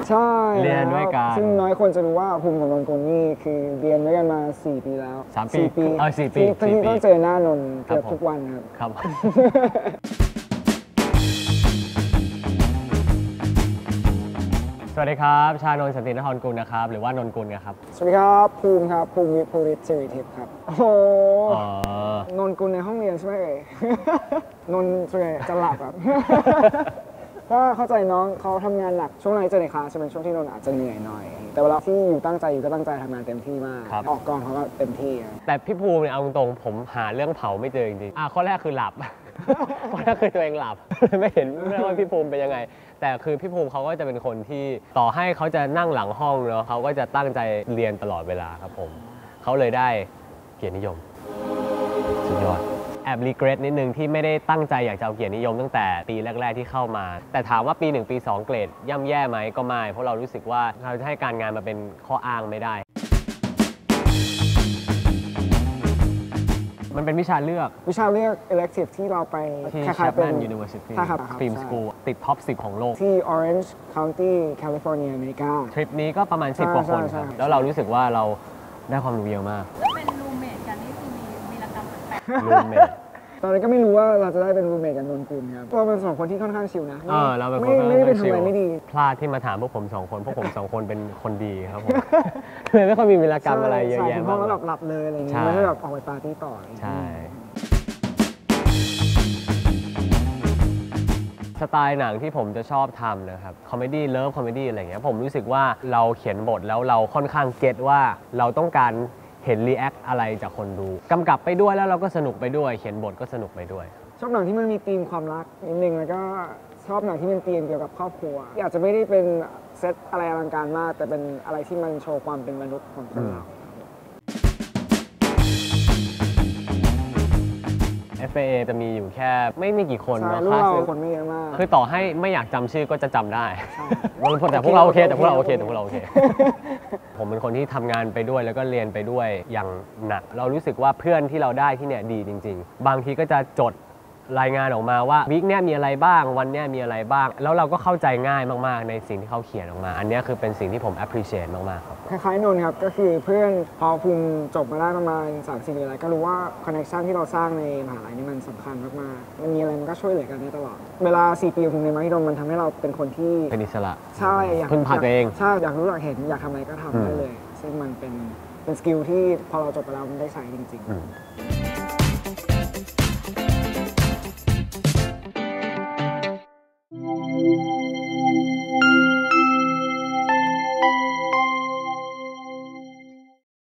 ใช่เรียนด้วยกันซึ่งน้อยคนจะรู้ว่าภูมิกับนนกุลนี่คือเรียนด้วยกันมา4 ปีแล้ว 3 ปี4 ปีที่ต้องเจอหน้านนเกือบทุกวันครับสวัสดีครับชานนท์สันตินครกุลนะครับหรือว่านนกุลครับสวัสดีครับภูมิครับภูมิวิภูริศสิริทิพย์ครับโอ้โหนนกุลในห้องเรียนใช่ไหมนนส่วนใหญ่จะหลับครับเพราะเข้าใจน้องเขาทำงานหนักช่วงไหนจะในคลาสจะเป็นช่วงที่นนอาจจะเหนื่อยหน่อยแต่เวลาที่อยู่ตั้งใจอยู่ก็ตั้งใจทำงานเต็มที่มากออกกองเขาก็เต็มที่แต่พี่ภูมิเนี่ยเอาตรงๆผมหาเรื่องเผาไม่เจอจริงๆข้อแรกคือหลับข้อแรกคือตัวเองหลับไม่เห็นว่าพี่ภูมิเป็นยังไงแต่คือพี่ภูมิเขาก็จะเป็นคนที่ต่อให้เขาจะนั่งหลังห้องเนาะเขาก็จะตั้งใจเรียนตลอดเวลาครับผมเขาเลยได้เกียรตินิยมสุดยอดแอบรีเกรสนิดนึงที่ไม่ได้ตั้งใจอยากจะเอาเกียรตินิยมตั้งแต่ปีแรกๆที่เข้ามาแต่ถามว่าปี1ปี2เกรดย่ำแย่ไหมก็ไม่เพราะเรารู้สึกว่าเราจะให้การงานมาเป็นข้ออ้างไม่ได้มันเป็นวิชาเลือก elective ที่เราไปที่ Chapman University Film School ติดท็อป 10 ของโลกที่ Orange County California อเมริกาทริปนี้ก็ประมาณ10 กว่าคนครับแล้วเรารู้สึกว่าเราได้ความรู้เยอะมากเป็นรูมเมทกันนี่คือมีวีรกรรมแปลกรูมเมทตอนนี้ก็ไม่รู้ว่าเราจะได้เป็นรูมเมทกับนนกุลครับเราเป็น2 คนที่ค่อนข้างชิลนะเราเป็นคนไม่ได้เป็นทำอะไรไม่ดีพลาดที่มาถามพวกผม2 คนพวกผม 2 คนเป็นคนดีครับผมไม่ค่อยมีวีรกรรมอะไรเยอะแยะมากแล้วหลับเลยอะไรอย่างเงี้ยไม่ได้แบบออกไปปาร์ตี้ต่อใช่สไตล์หนังที่ผมจะชอบทำนะครับคอมเมดี้เลิฟคอมเมดี้อะไรเงี้ยผมรู้สึกว่าเราเขียนบทแล้วเราค่อนข้างเก็ตว่าเราต้องการเห็นรีแอคอะไรจากคนดูกำกับไปด้วยแล้วเราก็สนุกไปด้วยเขียนบทก็สนุกไปด้วยชอบหนังที่มันมีธีมความรักนิดนึงแล้วก็ชอบหนังที่มันธีมเกี่ยวกับครอบครัวอยากจะไม่ได้เป็นเซตอะไรอลังการมากแต่เป็นอะไรที่มันโชว์ความเป็นมนุษย์ของคนเรา FAA จะมีอยู่แค่ไม่กี่คนเนาะรุ่นเราคนไม่เยอะมากคือต่อให้ไม่อยากจำชื่อก็จะจำได้แต่พวกเราโอเคผมเป็นคนที่ทำงานไปด้วยแล้วก็เรียนไปด้วยอย่างหนักเรารู้สึกว่าเพื่อนที่เราได้ที่เนี่ยดีจริงๆบางทีก็จะจดรายงานออกมาว่าวีคเนี้ยมีอะไรบ้างวันเนี้ยมีอะไรบ้างแล้วเราก็เข้าใจง่ายมากๆในสิ่งที่เขาเขียนออกมาอันนี้คือเป็นสิ่งที่ผม appreciate มากๆครับคล้ายๆนนท์ครับก็คือเพื่อนพอภูมิจบมาได้ประมาณ3-4 ปีแล้วก็รู้ว่าคอนเนคชั่นที่เราสร้างในมหาลัยนี่มันสำคัญมากๆมันมีอะไรมันก็ช่วยเหลือกันได้ตลอดเวลา4 ปีภูมิในมหิดลมันทำให้เราเป็นคนที่เป็นอิสระใช่พึ่งพาตัวเองใช่อยากรู้อยากเห็นอยากทำอะไรก็ทำได้เลยซึ่งมันเป็นสกิลที่พอเราจบไปแล้วมันได้ใช้จริงๆ